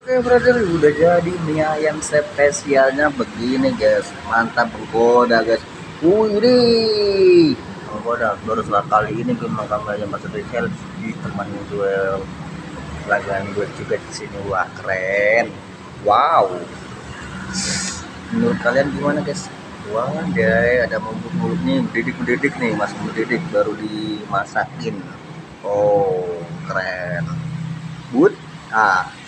Oke brother, udah jadi mie ayam spesialnya begini guys, mantap menggoda guys. Wih, menggoda baru sekali ini gue makan mie ayam maksud retail ditemani duel lagan gue juga di sini. Wah keren, wow. Menurut kalian gimana guys? Wah deh, ada mulut nih, mendidik nih, masih mendidik baru dimasakin. Oh keren, good. Ah,